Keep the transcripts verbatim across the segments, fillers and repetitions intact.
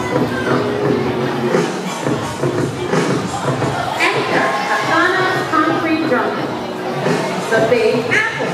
Enter Asana's concrete jungle, the Big Apple.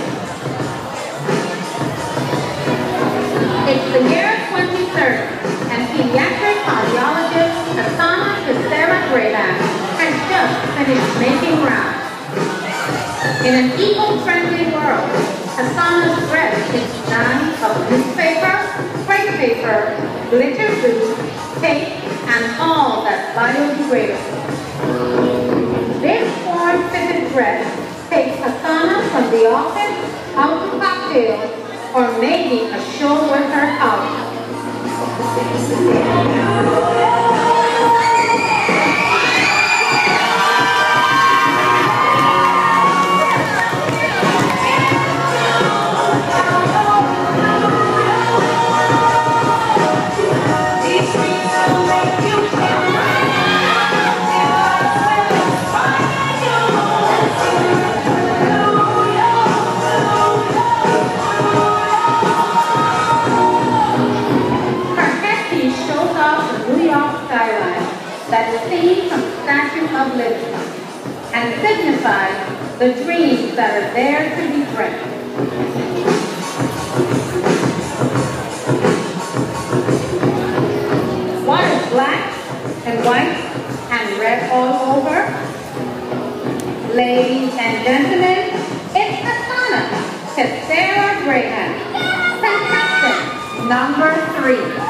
It's the year twenty thirty, and pediatric cardiologist Asana Grayback has just finished making rounds. In an eco-friendly world, Asana's dress is done of newspaper, crepe paper, glitter glue, tape, and all that's biodegradable. This form-fitted dress takes Asana from the office out to cocktails or maybe a show with her colleagues. That seen from Statue of Liberty and signifies the dreams that are there to be dreamt. What is black and white and red all over? Ladies and gentlemen, it's Asana, Contestant Contestant number three.